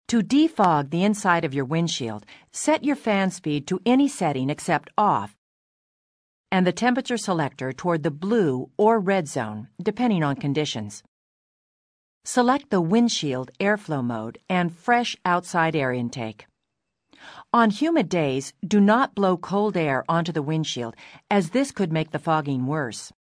To defog the inside of your windshield, set your fan speed to any setting except off, and the temperature selector toward the blue or red zone, depending on conditions. Select the windshield airflow mode and fresh outside air intake. On humid days, do not blow cold air onto the windshield, as this could make the fogging worse.